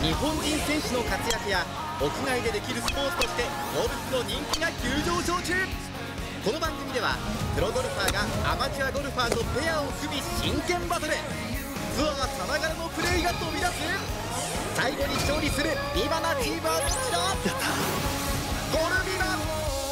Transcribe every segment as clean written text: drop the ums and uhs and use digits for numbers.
日本人選手の活躍や屋外でできるスポーツとしてゴルフの人気が急上昇中。この番組ではプロゴルファーがアマチュアゴルファーとペアを組み真剣バトル。ツアーさながらのプレーが飛び出す。最後に勝利するビバなチームはこちら。ゴルビバ。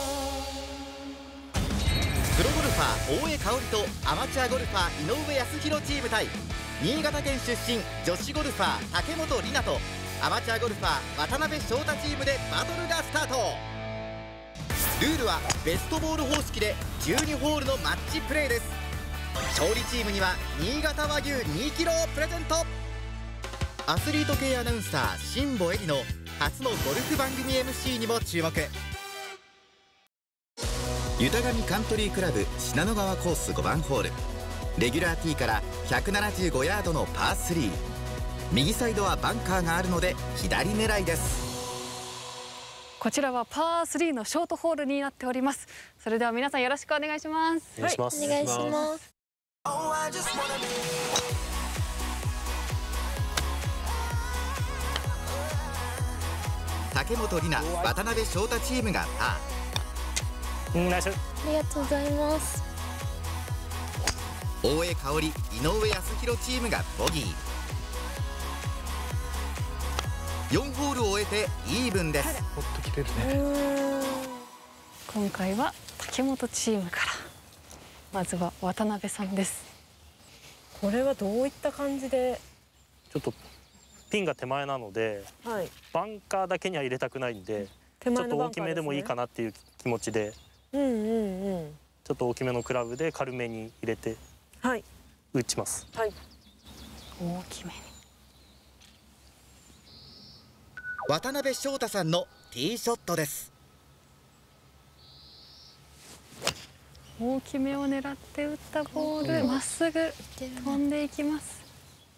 プロゴルファー大江香織とアマチュアゴルファー井上康弘チーム対新潟県出身女子ゴルファー竹本里奈とアマチュアゴルファー渡辺翔太チームでバトルがスタート。ルールはベストボール方式で12ホールのマッチプレーです。勝利チームには新潟和牛2キロをプレゼント。アスリート系アナウンサー新保恵里の初のゴルフ番組 MC にも注目。豊上カントリークラブ信濃川コース5番ホール、レギュラーティーから175ヤードのパー3。右サイドはバンカーがあるので左狙いです。 こちらはパー3のショートホールになっております。それでは皆さんよろしくお願いします。 お願いします。 お願いします。 竹本里奈、渡辺翔太チームがパー。 ナイス。 ありがとうございます。 大江香織、井上康弘チームがボギー。4ホールを終えてイーブンです。 もっと切れるね。 今回は竹本チームから。まずは渡辺さんです。 これはどういった感じで？ ちょっとピンが手前なので、 はい、 バンカーだけには入れたくないんで、 手前のちょっと大きめでもいいかなっていう気持ちで、ちょっと大きめのクラブで軽めに入れて打ちます。 はい。 大きめに。 渡辺翔太さんのティーショットです。 大きめを狙って打ったボール、まっすぐ飛んでいきます。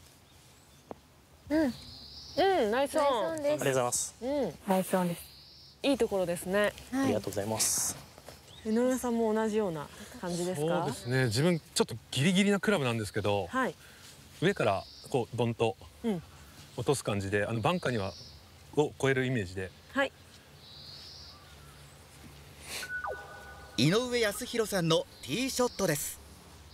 ナイスオン。 ありがとうございます。 ナイスオンです。 いいところですね。 ありがとうございます。 井上さんも同じような感じですか？ そうですね。自分ちょっとギリギリなクラブなんですけど、 はい、 上からこうドンと落とす感じで、バンカーにはを超えるイメージで。 はい。 井上康弘さんのティーショットです。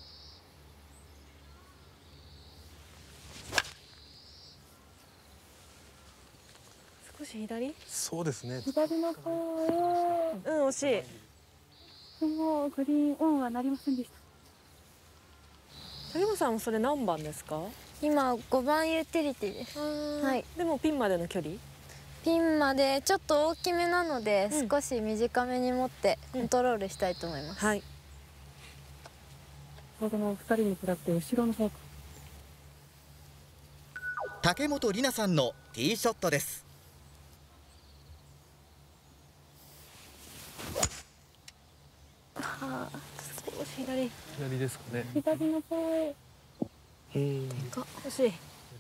少し左？ そうですね。 左の方へ。 惜しい。 もうグリーンオンはなりませんでした。 竹本さんもそれ何番ですか？ 今5番ユーティリティです。はい。 でもピンまでの距離？ ピンまでちょっと大きめなので、少し短めに持ってコントロールしたいと思います。 はい。 この2人に比べて後ろの方。 竹本里奈さんのティーショットです。 少し左。 左ですかね。 左の方へ。 惜しい。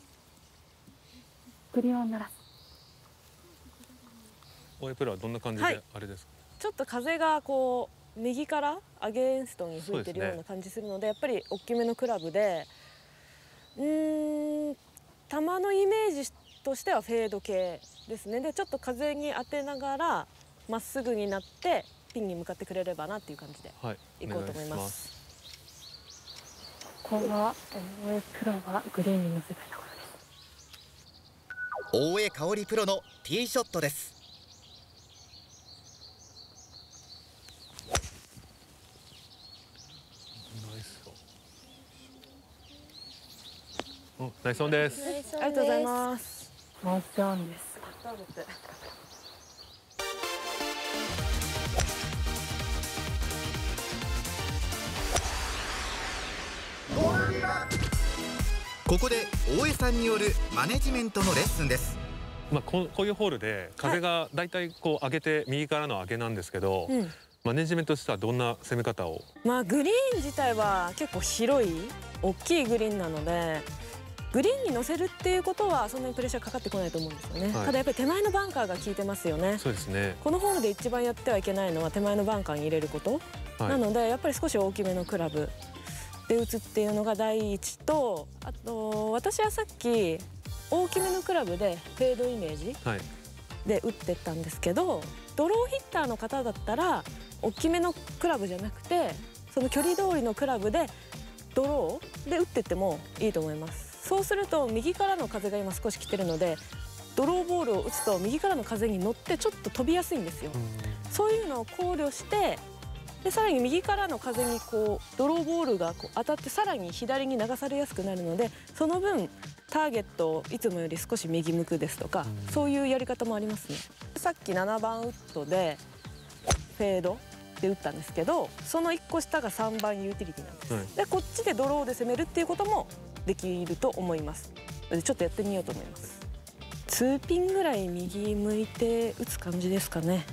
グリーンオンなら。 大江プロはどんな感じであれですか？ ちょっと風がこう右からアゲンストに吹いてるような感じするので、やっぱり大きめのクラブで、球のイメージとしてはフェード系ですね。でちょっと風に当てながらまっすぐになってピンに向かってくれればなっていう感じでいこうと思います。 ここは大江プロはグリーンに乗せたいところです。 大江香織プロのティーショットです。 ナイスオンです。 ありがとうございます。 ナイスオンです。 ここで大江さんによるマネジメントのレッスンです。 こういうホールで風がだいたいこう上げて右からの上げなんですけど、マネジメントとしてはどんな攻め方を？ グリーン自体は結構広い大きいグリーンなので、グリーンに乗せるっていうことはそんなにプレッシャーかかってこないと思うんですよね。ただやっぱり手前のバンカーが効いてますよね。 そうですね。 このホールで一番やってはいけないのは手前のバンカーに入れること、なのでやっぱり少し大きめのクラブで打つっていうのが第一と、あと私はさっき大きめのクラブでフェードイメージで打ってったんですけど、ドローヒッターの方だったら大きめのクラブじゃなくてその距離通りのクラブでドローで打ってってもいいと思います。そうすると右からの風が今少し来てるので、ドローボールを打つと右からの風に乗ってちょっと飛びやすいんですよ。そういうのを考慮して、でさらに右からの風にこうドローボールがこう当たってさらに左に流されやすくなるので、その分ターゲットをいつもより少し右向くですとか、そういうやり方もありますね。さっき7番ウッドでフェードで打ったんですけど、その1個下が3番ユーティリティなんです。でこっちでドローで攻めるっていうこともできると思います。でちょっとやってみようと思います。2ピンぐらい右向いて打つ感じですかね。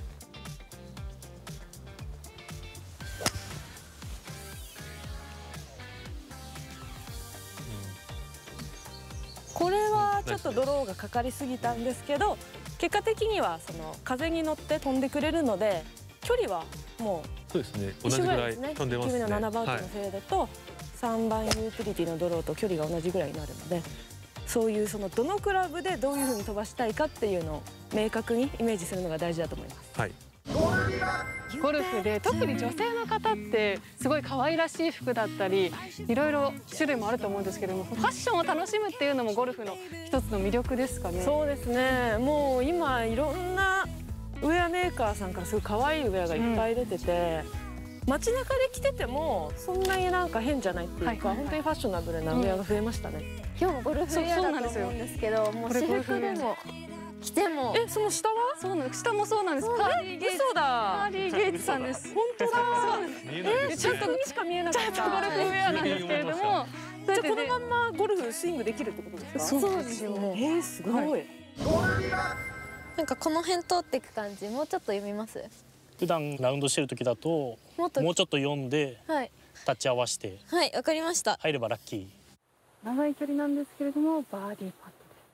これはちょっとドローがかかりすぎたんですけど、結果的にはその風に乗って飛んでくれるので、距離はもうそうですね、同じぐらい飛んでますね。 1の7番ウッドのフェードと3番ユーティリティのドローと距離が同じぐらいになるので、そういうそのどのクラブでどういうふうに飛ばしたいかっていうのを明確にイメージするのが大事だと思います。 はい。 ゴルフで特に女性の方ってすごい可愛らしい服だったりいろいろ種類もあると思うんですけれども、ファッションを楽しむっていうのもゴルフの一つの魅力ですかね。 そうですね、もう今いろんなウェアメーカーさんからすごい可愛いウェアがいっぱい出てて、街中で着ててもそんなになんか変じゃないっていうか、本当にファッショナブルなウェアが増えましたね。 今日もゴルフウェアだと思うんですけど、もう私服でも着ても。 その下は？ そうなんです。下もそうなんです。カーリーゲイツ。 嘘だ。 カーリーゲイツさんです。 本当だ。 見えないですね。 ちゃんとしか見えなかった。 ちゃんとゴルフウェアなんですけれども、 じゃあこのまんまゴルフスイングできるってことですか？ そうですよ。 すごい。 なんかこの辺通っていく感じ、もうちょっと読みます？ 普段ラウンドしてる時だともうちょっと読んでタッチ合わせて、 はい、わかりました。 入ればラッキー。 長い距離なんですけれどもバーディーパットです。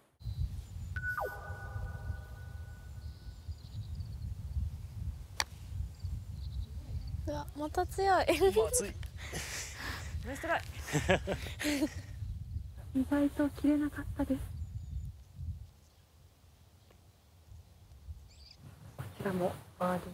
うわ、また強い。 熱い。 ナイストライ。 意外と切れなかったです。こちらもバーディーパット。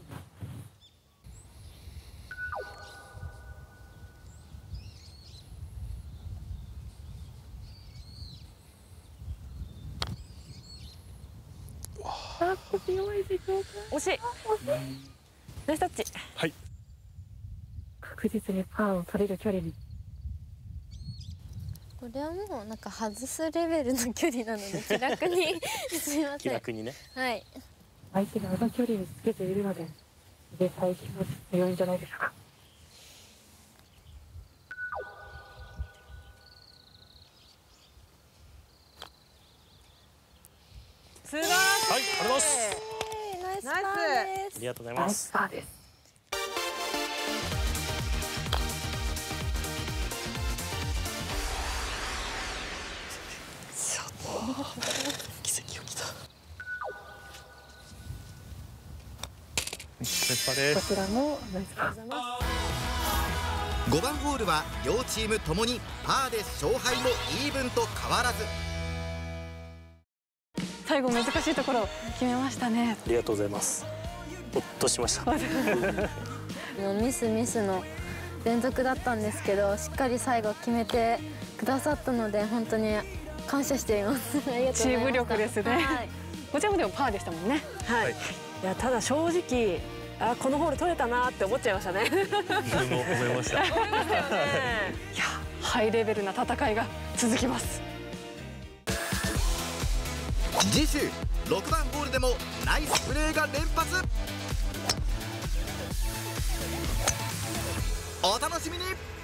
少し弱いでしょうか。 惜しい。ナイスタッチ。 はい。 確実にパーを取れる距離に。 これはもうなんか外すレベルの距離なので気楽にすみません。 気楽にね。 はい。 相手があの距離につけているので絶対気持ち強いんじゃないでしょうか。 素晴らしい。 はい、ありがとうございます。 ナイスパーナです。 ありがとうございナイスます。 パーです。 奇跡起きた。 ナイスパーでこす。 ちらもナイスパー。 5番ホールは両チームともにパーで勝敗もイーブンと変わらず。 最後難しいところ決めましたね。 ありがとうございます。ほっとしました。 もうミスの連続だったんですけど、しっかり最後決めてくださったので本当に感謝しています。ありがとうございました。 チーム力ですね。 はい、 こちらもでもパーでしたもんね。 はい。いやただ正直このホール取れたなって思っちゃいましたね。 自分も思いました。 いやハイレベルな戦いが続きます。 次週6番ホールでもナイスプレーが連発。お楽しみに。